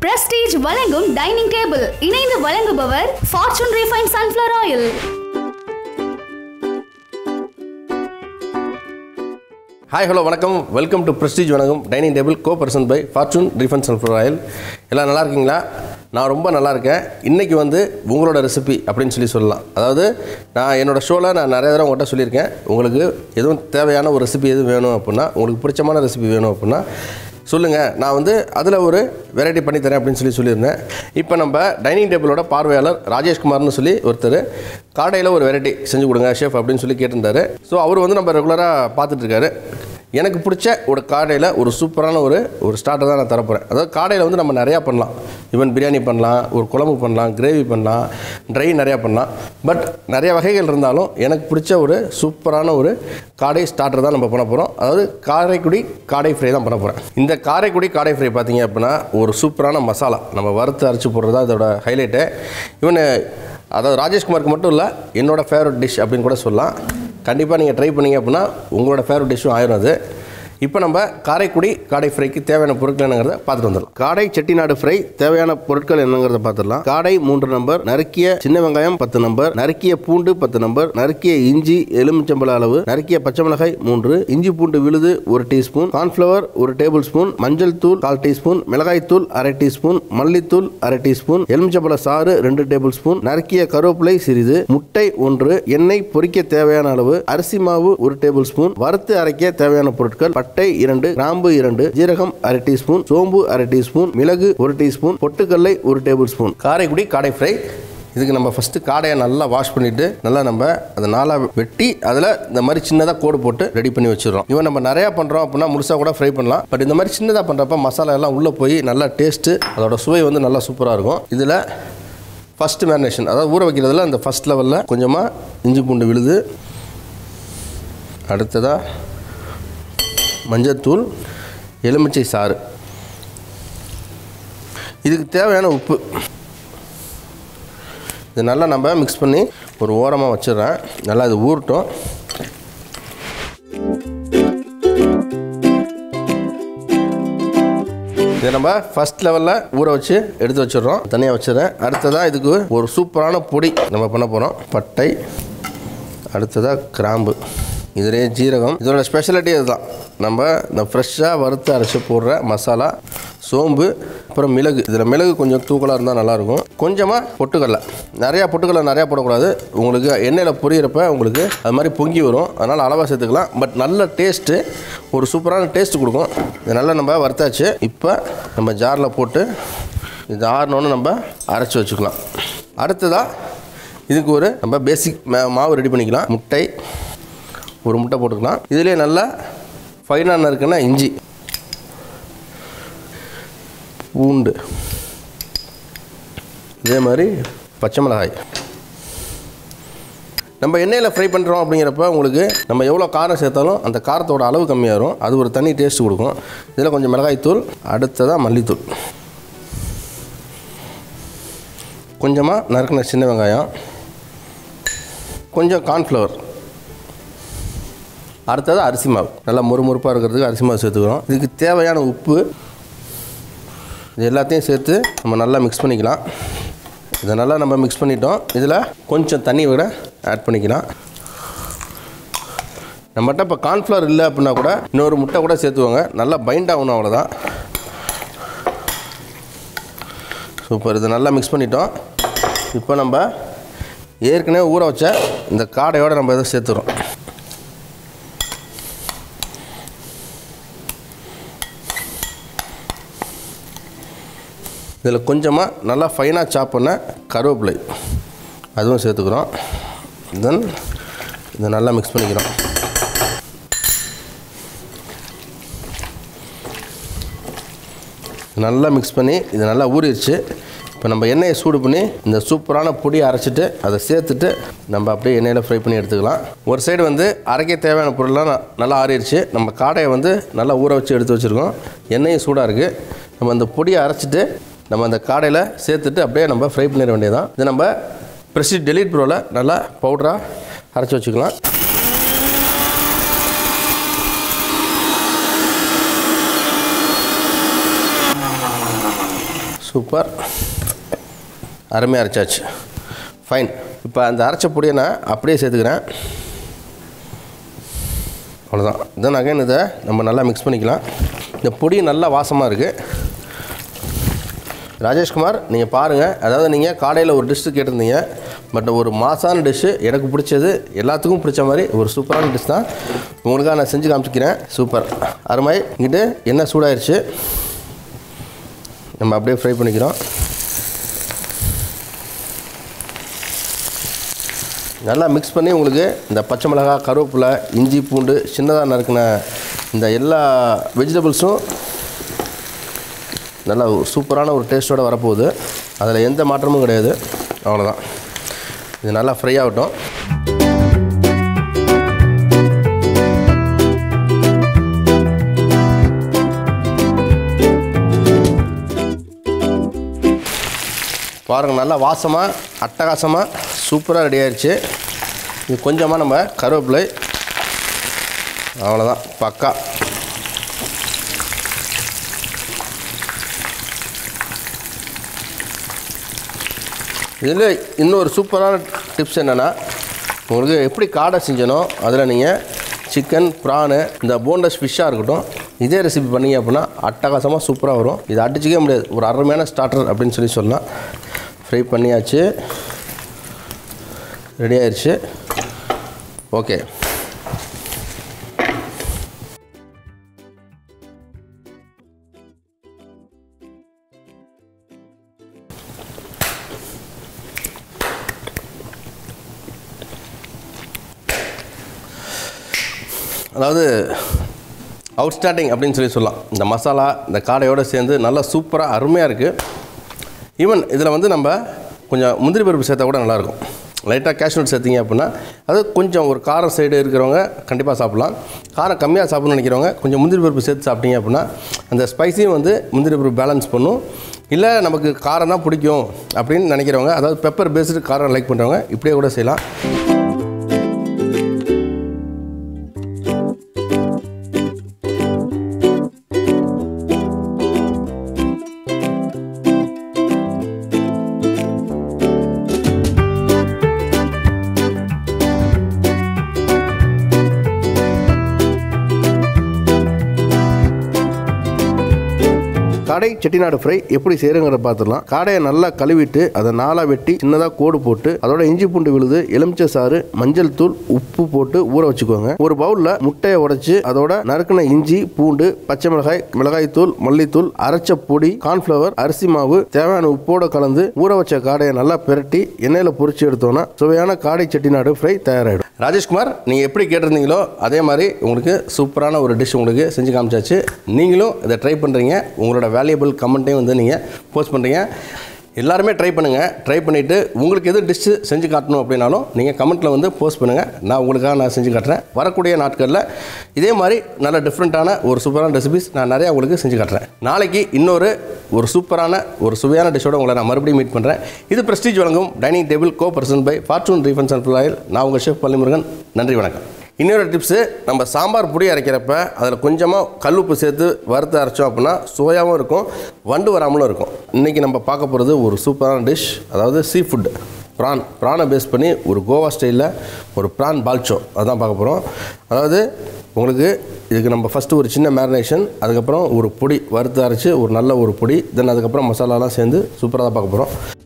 Prestige வழங்கும் dining table இணைந்து வழங்குபவர் Fortune Refined Sunflower Oil. Hi hello வணக்கம், வெல்கம் டு Prestige வழங்கும் dining table co-presented by Fortune Refined Sunflower Oil. எல்லாம் நல்லா இருக்கீங்களா? நான் ரொம்ப நல்லா இருக்கேன். இன்றைக்கி வந்து உங்களோட ரெசிபி அப்படின்னு சொல்லலாம். அதாவது நான் என்னோடய ஷோவில் நான் நிறைய தடவை உங்கள்கிட்ட சொல்லியிருக்கேன். உங்களுக்கு எதுவும் தேவையான ஒரு ரெசிபி எதுவும் வேணும் அப்படின்னா, உங்களுக்கு பிடிச்சமான ரெசிபி வேணும் அப்படின்னா சொல்லுங்கள், நான் வந்து அதில் ஒரு வெரைட்டி பண்ணித்தரேன் அப்படின்னு சொல்லியிருந்தேன். இப்போ நம்ம டைனிங் டேபிளோட பார்வையாளர் ராஜேஷ்குமார்னு சொல்லி ஒருத்தர் காடையில் ஒரு வெரைட்டி செஞ்சு கொடுங்க ஷெஃப் அப்படின்னு சொல்லி கேட்டிருந்தாரு. ஸோ அவர் வந்து நம்ம ரெகுலராக பார்த்துட்ருக்காரு. எனக்கு பிடிச்ச ஒரு காடையில் ஒரு சூப்பரான ஒரு ஸ்டார்ட்டர் தான் நான் தரப்போகிறேன். அதாவது காடையில் வந்து நம்ம நிறையா பண்ணலாம். ஈவன் பிரியாணி பண்ணலாம், ஒரு குழம்பு பண்ணலாம், கிரேவி பண்ணலாம், ட்ரை நிறையா பண்ணலாம். பட் நிறைய வகைகள் இருந்தாலும் எனக்கு பிடிச்ச ஒரு சூப்பரான ஒரு காடை ஸ்டார்ட்டர் தான் நம்ம பண்ண போகிறோம். அதாவது காரைக்குடி காடை ஃப்ரை தான் பண்ண போகிறேன். இந்த காரைக்குடி காடை ஃப்ரை பார்த்திங்க அப்படின்னா ஒரு சூப்பரான மசாலா நம்ம வறுத்து அரைச்சி போடுறது தான் இதோட ஹைலைட்டு. ஈவன் அதாவது ராஜேஷ்குமாருக்கு மட்டும் இல்லை, என்னோடய ஃபேவரட் டிஷ் அப்படின்னு கூட சொல்லலாம். கண்டிப்பாக நீங்கள் ட்ரை பண்ணிங்க அப்படின்னா உங்களோட ஃபேவரட் டிஷ்ஷும் ஆயிரும் அது. இப்போ நம்ம காரைக்குடி காடை ஃப்ரைக்கு தேவையான பொருட்கள் என்னங்கிறத பார்த்துட்டு வந்துடலாம். காடை செட்டிநாடு ஃப்ரை தேவையான பொருட்கள் என்னங்கிறத பார்த்துடலாம். காடை 3 நம்பர், நறுக்கிய சின்ன வெங்காயம் 10 நம்பர், நறுக்கிய பூண்டு 10 நம்பர், நறுக்கிய இஞ்சி எலுமிச்சம்பழ அளவு, நறுக்கிய பச்சை மிளகாய் 3, இஞ்சி பூண்டு விழுது 1 டீஸ்பூன், கார்ன்ஃப்ளவர் 1 டேபிள் ஸ்பூன், மஞ்சள் தூள் 1/4 டீஸ்பூன், மிளகாய் தூள் 1/2 டீஸ்பூன், மல்லித்தூள் 1/2 டீஸ்பூன், எலுமிச்சம்பழ சாறு 2 டேபிள் ஸ்பூன், நறுக்கிய கருவேப்பிலை சிறிது, முட்டை 1, எண்ணெய் பொரிக்க தேவையான அளவு, அரிசி மாவு 1 டேபிள் ஸ்பூன், வறுத்து அரைக்க தேவையான பொருட்கள் பட்டை 2, கிராம்பு 2, ஜீரகம் 1/2 டீஸ்பூன், சோம்பு 1/2 டீஸ்பூன், மிளகு 1 டீஸ்பூன், பொட்டுக்கல்லை 1 டேபிள் ஸ்பூன். காரைக்குடி காடை ஃப்ரை. இதுக்கு நம்ம ஃபஸ்ட்டு காடையை நல்லா வாஷ் பண்ணிவிட்டு நல்லா நம்ம அதை நாளாக வெட்டி அதில் இந்த மாதிரி சின்னதாக கோடு போட்டு ரெடி பண்ணி வச்சிடறோம். இவன் நம்ம நிறையா பண்ணுறோம் அப்படின்னா முழுசாக கூட ஃப்ரை பண்ணலாம். பட் இந்த மாதிரி சின்னதாக பண்ணுறப்ப மசாலா எல்லாம் உள்ளே போய் நல்லா டேஸ்ட்டு, அதோட சுவை வந்து நல்லா சூப்பராக இருக்கும். இதில் ஃபஸ்ட்டு மேரினேஷன், அதாவது ஊற வைக்கிறதுல அந்த ஃபஸ்ட் லெவலில் கொஞ்சமாக இஞ்சி பூண்டு விழுது, அடுத்ததாக மஞ்சத்தூள், எலுமிச்சை சாறு, இதுக்கு தேவையான உப்பு, இது நல்லா நம்ம மிக்ஸ் பண்ணி ஒரு ஓரமாக வச்சிடுறேன். நல்லா இது ஊறட்டும். இதை நம்ம ஃபஸ்ட் லெவலில் ஊற வச்சு எடுத்து வச்சிடுறோம், தனியாக வச்சிடுறேன். அடுத்ததாக இதுக்கு ஒரு சூப்பரான பொடி நம்ம பண்ண போகிறோம். பட்டை, அடுத்ததாக கிராம்பு, இதிலே ஜீரகம். இதோட ஸ்பெஷாலிட்டி இதுதான். நம்ம இந்த ஃப்ரெஷ்ஷாக வறுத்து அரைச்சி போடுற மசாலா, சோம்பு, அப்புறம் மிளகு. இதில் மிளகு கொஞ்சம் தூக்கலாக இருந்தால் நல்லாயிருக்கும். கொஞ்சமாக பொட்டுக்கடலை, நிறையா பொட்டுக்கடலை நிறையா போடக்கூடாது. உங்களுக்கு எண்ணெயில் பொரியிறப்ப உங்களுக்கு அது மாதிரி பொங்கி வரும், அதனால் அளவாக சேர்த்துக்கலாம். பட் நல்ல டேஸ்ட்டு, ஒரு சூப்பரான டேஸ்ட்டு கொடுக்கும். இது நல்லா நம்ம வறுத்தாச்சு. இப்போ நம்ம ஜாரில் போட்டு இது ஆறினோன்னு நம்ம அரைச்சி வச்சுக்கலாம். அடுத்ததாக இதுக்கு ஒரு நம்ம பேசிக் மாவு ரெடி பண்ணிக்கலாம். முட்டை, ஒரு முட்டை போட்டுக்கலாம். இதிலே நல்லா ஃபைனாக நறுக்குன்னா இஞ்சி, பூண்டு, இதே மாதிரி பச்சை மிளகாய். நம்ம எண்ணெயில் ஃப்ரை பண்ணுறோம் அப்படிங்கிறப்ப உங்களுக்கு நம்ம எவ்வளோ காரம் சேர்த்தாலும் அந்த காரத்தோட அளவு கம்மியாக வரும். அது ஒரு தனி டேஸ்ட் கொடுக்கும். இதில் கொஞ்சம் மிளகாய் தூள், அடுத்ததாக மல்லித்தூள், கொஞ்சமாக நறுக்கின சின்ன வெங்காயம், கொஞ்சம் கார்ன்ஃப்ளவர், அடுத்தது அரிசி மாவு. நல்லா முறுமுறுப்பாக இருக்கிறதுக்கு அரிசி மாவு சேர்த்துக்கிறோம். இதுக்கு தேவையான உப்பு, இது எல்லாத்தையும் சேர்த்து நம்ம நல்லா மிக்ஸ் பண்ணிக்கலாம். இதை நல்லா நம்ம மிக்ஸ் பண்ணிட்டோம். இதில் கொஞ்சம் தண்ணி விட ஆட் பண்ணிக்கலாம். நம்மகிட்ட இப்போ கார்ன்ஃப்ளவர் இல்லை அப்படின்னா கூட இன்னொரு முட்டை கூட சேர்த்துவாங்க, நல்லா பைண்ட் ஆகணும், அவ்வளோதான். சூப்பர். இதை நல்லா மிக்ஸ் பண்ணிட்டோம். இப்போ நம்ம ஏற்கனவே ஊற வச்ச இந்த காடையோடு நம்ம இதை சேர்த்துறோம். இதில் கொஞ்சமாக நல்லா ஃபைனாக சாப் பண்ண கருவேப்பிலை அதுவும் சேர்த்துக்கிறோம். தென் இதை நல்லா மிக்ஸ் பண்ணிக்கிறோம். நல்லா மிக்ஸ் பண்ணி இது நல்லா ஊறிடுச்சு. இப்போ நம்ம எண்ணெயை சூடு பண்ணி இந்த சூப்பரான பொடியை அரைச்சிட்டு அதை சேர்த்துட்டு நம்ம அப்படியே எண்ணெயில் ஃப்ரை பண்ணி எடுத்துக்கலாம். ஒரு சைடு வந்து அரைக்க தேவையான பொருள்லாம் நல்லா ஆறிடுச்சு. நம்ம காடையை வந்து நல்லா ஊற வச்சு எடுத்து வச்சுருக்கோம். எண்ணெயும் சூடாக இருக்குது. நம்ம அந்த பொடியை அரைச்சிட்டு நம்ம அந்த காடையில் சேர்த்துட்டு அப்படியே நம்ம ஃப்ரை பண்ணிட வேண்டியதான். இது நம்ம Prestige Delete Proல நல்லா பவுடராக அரைச்சி வச்சுக்கலாம். சூப்பர், அருமையாக அரைச்சாச்சு. ஃபைன். இப்போ அந்த அரைச்ச பொடியை நான் அப்படியே சேர்த்துக்கிறேன். அவ்வளோதான். தென் அகைன் இதை நம்ம நல்லா மிக்ஸ் பண்ணிக்கலாம். இந்த பொடி நல்லா வாசமாக இருக்குது. ராஜேஷ்குமார், நீங்கள் பாருங்கள், அதாவது நீங்கள் காடையில் ஒரு டிஷ்ஷு கேட்டிருந்தீங்க. பட் ஒரு மாசான டிஷ்ஷு, எனக்கு பிடிச்சது, எல்லாத்துக்கும் பிடிச்ச மாதிரி ஒரு சூப்பரான டிஷ் தான் உங்களுக்காக நான் செஞ்சு காமிச்சிக்கிறேன். சூப்பர், அருமை. இங்கிட்டு எண்ணெய் சூடாயிருச்சு, நம்ம அப்படியே ஃப்ரை பண்ணிக்கிறோம். நல்லா மிக்ஸ் பண்ணி உங்களுக்கு இந்த பச்சை மிளகாய், கருவேப்பிலை, இஞ்சி, பூண்டு, சின்னதாக நறுக்கின இந்த எல்லா வெஜிடபிள்ஸும் நல்லா சூப்பரான ஒரு டேஸ்ட்டோடு வரப்போகுது. அதில் எந்த மாற்றமும் கிடையாது. அவ்வளோதான். இது நல்லா ஃப்ரை ஆகட்டும். பாருங்கள், நல்லா வாசமாக அட்டகாசமாக சூப்பராக ரெடி ஆயிடுச்சு. இது கொஞ்சமாக நம்ம கருவேப்பிலை. அவ்வளோதான், பக்கா. இதில் இன்னொரு சூப்பரான டிப்ஸ் என்னென்னா, உங்களுக்கு எப்படி காடை செஞ்சனோ அதில் நீங்கள் சிக்கன், ப்ரானு, இந்த போன்லெஸ் ஃபிஷ்ஷாக இருக்கட்டும், இதே ரெசிபி பண்ணிங்க அப்படின்னா அட்டகாசமாக சூப்பராக வரும். இது அடிச்சிக்கவே முடியாது. ஒரு அருமையான ஸ்டார்டர் அப்படின்னு சொல்லலாம். ஃப்ரை பண்ணியாச்சு, ரெடி ஆயிடுச்சு. ஓகே, அதாவது அவுட்ஸ்டாண்டிங் அப்படின்னு சொல்லலாம். இந்த மசாலா இந்த காடையோடு சேர்ந்து நல்லா சூப்பராக அருமையாக இருக்குது. ஈவன் இதில் வந்து நம்ம கொஞ்சம் முந்திரி பருப்பு சேர்த்தா கூட நல்லாயிருக்கும். லைட்டாக கேஷ்நட் சேர்த்திங்க அப்படின்னா அது கொஞ்சம் ஒரு காரம் சைடு இருக்கிறவங்க கண்டிப்பாக சாப்பிட்லாம். காரம் கம்மியாக சாப்பிட்ணுன்னு நினைக்கிறவங்க கொஞ்சம் முந்திரி பருப்பு சேர்த்து சாப்பிட்டீங்க அப்படின்னா அந்த ஸ்பைஸையும் வந்து முந்திரி பருப்பு பேலன்ஸ் பண்ணும். இல்லை நமக்கு காரம் தான் பிடிக்கும் அப்படின்னு நினைக்கிறவங்க, அதாவது பெப்பர் பேஸ்டு காரம் லைக் பண்ணுறவங்க இப்படியே கூட செய்யலாம். காடை செட்டிநாடு ஃப்ரை எப்படி செய்யறங்கிறத பார்த்துடலாம். காடையை நல்லா கழுவிட்டு அதை நாளாக வெட்டி சின்னதாக கோடு போட்டு அதோட இஞ்சி பூண்டு விழுது, எலுமிச்சை சாறு, மஞ்சள் தூள், உப்பு போட்டு ஊற வச்சுக்கோங்க. ஒரு பவுலில் முட்டையை உடைச்சு அதோட நறுக்கின இஞ்சி, பூண்டு, பச்சை மிளகாய், மிளகாய் தூள், மல்லித்தூள், அரைச்ச பொடி, கார்ன்ஃப்ளவர், அரிசி மாவு, தேவையான உப்போட கலந்து ஊற வச்ச காடையை நல்லா பிரட்டி எண்ணெயில் பொரிச்சு எடுத்தோன்னா சுவையான காடை செட்டிநாடு ஃப்ரை தயாராகிடும். ராஜேஷ்குமார், நீங்கள் எப்படி கேட்டிருந்தீங்களோ அதே மாதிரி உங்களுக்கு சூப்பரான ஒரு டிஷ் உங்களுக்கு செஞ்சு காமிச்சாச்சு. நீங்களும் இதை ட்ரை பண்ணுறீங்க. உங்களோட வேல்யூபிள் கமெண்ட்டையும் வந்து நீங்கள் போஸ்ட் பண்ணுறீங்க. எல்லாருமே ட்ரை பண்ணுங்கள். ட்ரை பண்ணிவிட்டு உங்களுக்கு எது டிஷ்ஷு செஞ்சு காட்டணும் அப்படின்னாலும் நீங்கள் கமெண்ட்டில் வந்து போஸ்ட் பண்ணுங்கள். நான் உங்களுக்காக நான் செஞ்சு காட்டுறேன். வரக்கூடிய நாட்களில் இதே மாதிரி நல்ல டிஃப்ரெண்ட்டான ஒரு சூப்பரான ரெசிபிஸ் நான் நிறையா உங்களுக்கு செஞ்சு காட்டுறேன். நாளைக்கு இன்னொரு சூப்பரான ஒரு சுவையான டிஷ்ஷோட உங்களை நான் மறுபடியும் மீட் பண்ணுறேன். இது பிரஸ்டீஜ் வழங்கும் dining table co-presented by Fortune refined sunflower oil. நான் உங்கள் ஷெஃப் பழனி முருகன். நன்றி, வணக்கம். இன்னொரு டிப்ஸு, நம்ம சாம்பார் பொடி அரைக்கிறப்ப அதில் கொஞ்சமாக கல்லுப்பு சேர்த்து வறுத்து அரைச்சோம் அப்படின்னா சுவையாகவும் இருக்கும், வண்டு வராமலும் இருக்கும். இன்றைக்கி நம்ம பார்க்க போகிறது ஒரு சூப்பரான டிஷ், அதாவது சீ ஃபுட் ப்ரானை பேஸ் பண்ணி ஒரு கோவா ஸ்டைலில் ஒரு ப்ரான் பால்ச்சோ அதுதான் பார்க்க போகிறோம். அதாவது உங்களுக்கு இதுக்கு நம்ம ஃபஸ்ட்டு ஒரு சின்ன மேரினேஷன், அதுக்கப்புறம் ஒரு பொடி வறுத்து அரைச்சி ஒரு நல்ல ஒரு பொடி, தென் அதுக்கப்புறம் மசாலாலாம் சேர்ந்து சூப்பராக தான் பார்க்க போகிறோம்.